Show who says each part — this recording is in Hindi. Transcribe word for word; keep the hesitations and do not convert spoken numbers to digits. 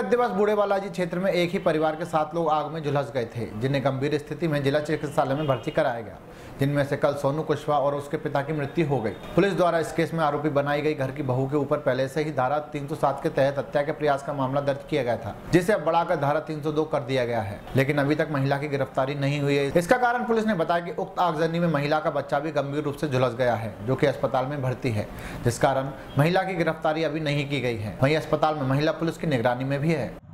Speaker 1: गत दिवस बूढ़े बालाजी क्षेत्र में एक ही परिवार के सात लोग आग में झुलस गए थे, जिन्हें गंभीर स्थिति में जिला चिकित्सालय में भर्ती कराया गया, जिनमें से कल सोनू कुशवाहा और उसके पिता की मृत्यु हो गई। पुलिस द्वारा इस केस में आरोपी बनाई गई घर की बहू के ऊपर पहले से ही धारा तीन सौ सात के तहत हत्या के प्रयास का मामला दर्ज किया गया था, जिसे अब बढ़ाकर धारा तीन सौ दो कर दिया गया है, लेकिन अभी तक महिला की गिरफ्तारी नहीं हुई है। इसका कारण पुलिस ने बताया कि उक्त आगजनी में महिला का बच्चा भी गंभीर रूप से झुलस गया है, जो कि अस्पताल में भर्ती है, जिस कारण महिला की गिरफ्तारी अभी नहीं की गई है। वहीं अस्पताल में महिला पुलिस की निगरानी में भी है।